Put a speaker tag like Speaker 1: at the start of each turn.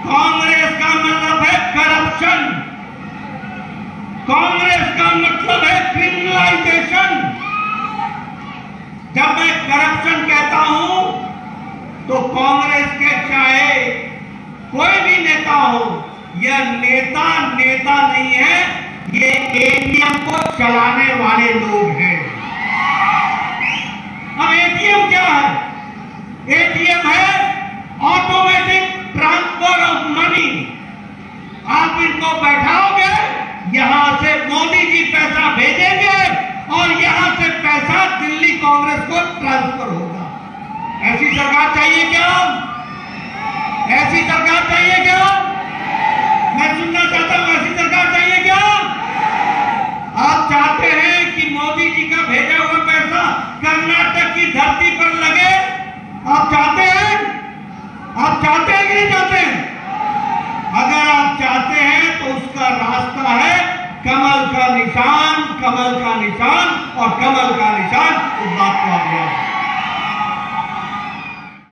Speaker 1: कांग्रेस का मतलब है करप्शन, कांग्रेस का मतलब है क्रिमिनलाइजेशन। जब मैं करप्शन कहता हूं तो कांग्रेस के चाहे कोई भी नेता हो, यह नेता नहीं है, ये एटीएम को चलाने वाले लोग हैं। अब एटीएम क्या है? एटीएम है ऑटोमेटिक ट्रांसफर ऑफ मनी। आप इनको बैठाओगे, यहां से मोदी जी पैसा भेजेंगे और यहां से पैसा दिल्ली कांग्रेस को ट्रांसफर होगा। ऐसी सरकार चाहिए क्या? ऐसी सरकार चाहिए क्या? मैं सुनना चाहता हूं, ऐसी सरकार चाहिए क्या? आप चाहते हैं कि मोदी जी का भेजा हुआ पैसा कर्नाटक की धरती पर लगे? आप चाहते हैं? आप चाहते हैं कि नहीं चाहते हैं? अगर आप चाहते हैं तो उसका रास्ता है कमल का निशान, कमल का निशान और कमल का निशान